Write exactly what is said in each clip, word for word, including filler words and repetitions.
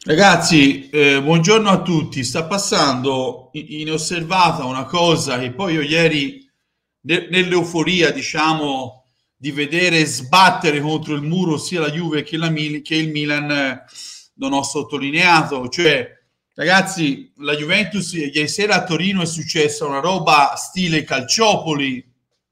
Ragazzi, eh, buongiorno a tutti. Sta passando i- inosservata una cosa che poi io ieri, ne- nell'euforia, diciamo, di vedere sbattere contro il muro sia la Juve che, la Mil- che il Milan, eh, non ho sottolineato. Cioè, ragazzi, la Juventus ieri sera a Torino è successa una roba stile Calciopoli,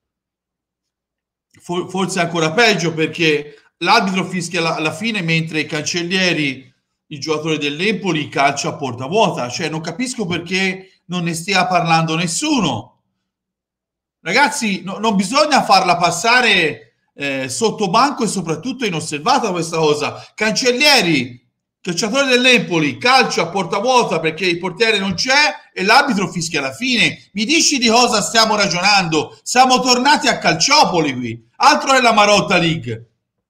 for- forse ancora peggio perché l'arbitro fischia la- alla fine mentre i cancellieri, il giocatore dell'Empoli, calcia a porta vuota. Cioè, non capisco perché non ne stia parlando nessuno. Ragazzi, no- non bisogna farla passare eh, sotto banco e soprattutto inosservata questa cosa. Cancellieri, calciatore dell'Empoli, calcio a porta vuota perché il portiere non c'è e l'arbitro fischia alla fine. Mi dici di cosa stiamo ragionando? Siamo tornati a Calciopoli qui. Altro è la Marotta League.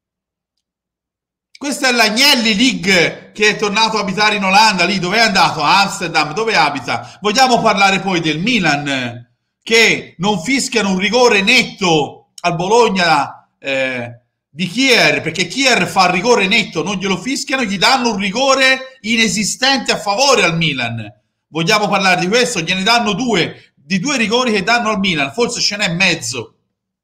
Questa è l'Agnelli League che è tornato a abitare in Olanda, lì dove è andato? A Amsterdam, dove abita? Vogliamo parlare poi del Milan, che non fischiano un rigore netto al Bologna eh, di Kier, perché Kier fa il rigore netto, non glielo fischiano, gli danno un rigore inesistente a favore al Milan. Vogliamo parlare di questo? Gliene danno due, di due rigori che danno al Milan, forse ce n'è mezzo.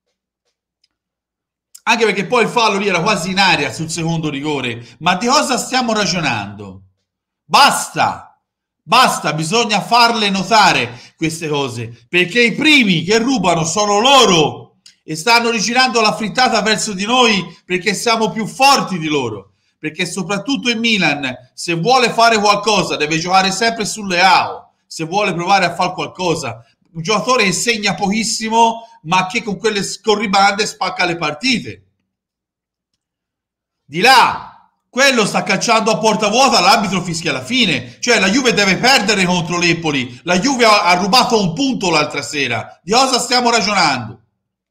Anche perché poi il fallo lì era quasi in aria sul secondo rigore. Ma di cosa stiamo ragionando? Basta! Basta, bisogna farle notare queste cose, perché i primi che rubano sono loro e stanno rigirando la frittata verso di noi perché siamo più forti di loro. Perché soprattutto il Milan, se vuole fare qualcosa, deve giocare sempre sulle A O. Se vuole provare a fare qualcosa, un giocatore che segna pochissimo, ma che con quelle scorribande spacca le partite. Di là, quello sta calciando a porta vuota, l'arbitro fischia alla fine. Cioè, la Juve deve perdere contro l'Empoli. La Juve ha, ha rubato un punto l'altra sera. Di cosa stiamo ragionando?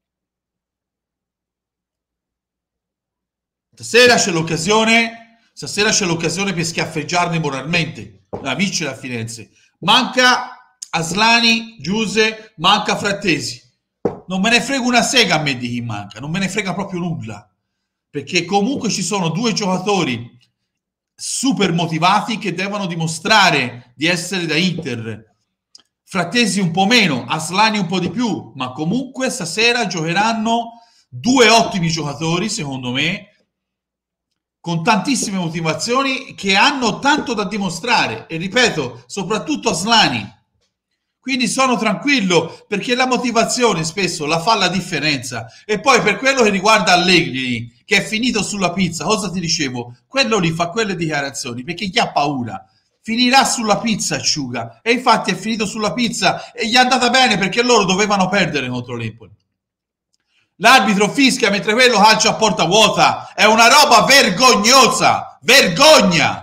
Stasera c'è l'occasione, stasera c'è l'occasione per schiaffeggiarne moralmente. La vince a Firenze. Manca Aslani, Giuse, manca Frattesi. Non me ne frega una sega a me di chi manca, non me ne frega proprio nulla. Perché comunque ci sono due giocatori super motivati che devono dimostrare di essere da Inter. Frattesi un po' meno, Aslani un po' di più, ma comunque stasera giocheranno due ottimi giocatori, secondo me, con tantissime motivazioni che hanno tanto da dimostrare e ripeto, soprattutto Aslani. Quindi sono tranquillo perché la motivazione spesso la fa la differenza. E poi per quello che riguarda Allegri, che è finito sulla pizza, cosa ti dicevo? Quello lì fa quelle dichiarazioni perché chi ha paura finirà sulla pizza, asciuga. E infatti è finito sulla pizza e gli è andata bene perché loro dovevano perdere contro l'Empoli. L'arbitro fischia mentre quello calcia a porta vuota. È una roba vergognosa. Vergogna!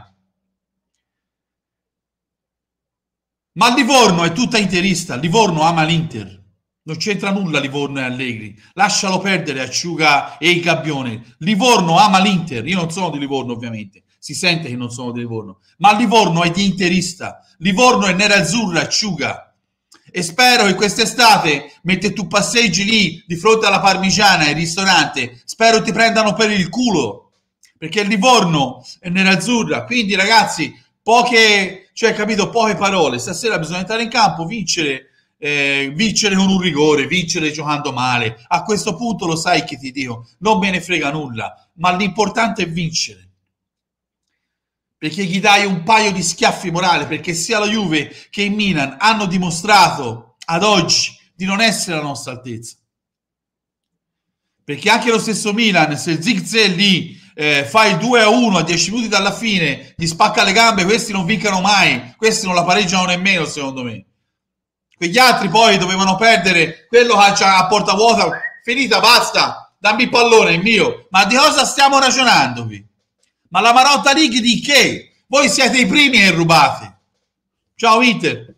Ma Livorno è tutta interista. Livorno ama l'Inter. Non c'entra nulla Livorno e Allegri. Lascialo perdere Acciuga e il Gabbione. Livorno ama l'Inter. Io non sono di Livorno, ovviamente. Si sente che non sono di Livorno. Ma Livorno è di interista. Livorno è nerazzurra, Acciuga. E spero che quest'estate, mentre tu passeggi lì di fronte alla Parmigiana, il ristorante, spero ti prendano per il culo. Perché il Livorno è nerazzurra. Quindi, ragazzi, poche, cioè, capito, poche parole. Stasera bisogna entrare in campo, vincere, eh, vincere con un rigore, vincere giocando male. A questo punto lo sai che ti dico, non me ne frega nulla, ma l'importante è vincere. Perché gli dai un paio di schiaffi morali, perché sia la Juve che il Milan hanno dimostrato ad oggi di non essere alla nostra altezza. Perché anche lo stesso Milan, se Zigze lì eh, fa il due a uno a dieci minuti dalla fine, gli spacca le gambe, questi non vincano mai, questi non la pareggiano nemmeno, secondo me. Quegli altri poi dovevano perdere, quello calcia a porta vuota, finita, basta, dammi il pallone, è mio. Ma di cosa stiamo ragionando qui? Ma la Marotta League di che? Voi siete i primi che rubate. Ciao Inter.